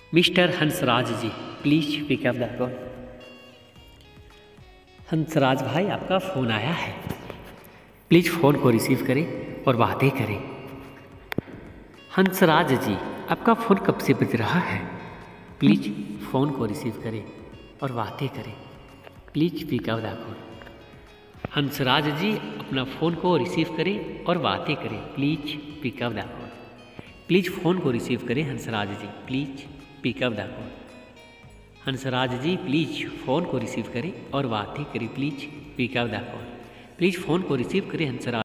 Mister Hansraj ji, please pick up the call. Hansraj भाई, आपका phone आया है, प्लीज़ फ़ोन को रिसीव करें और बातें करें। हंसराज जी, आपका फ़ोन कब से बज रहा है, प्लीज़ फ़ोन को रिसीव करें और बातें करें। Please pick up the call. Hansraj ji, अपना फ़ोन को रिसीव करें और बातें करें। Please pick up the call. Please phone को रिसीव करें Hansraj ji, please pick up the call. Hansraj ji, please phone को रिसीव करें और बातें करें। Please pick up the call. Please phone को रिसीव करें हंसराज।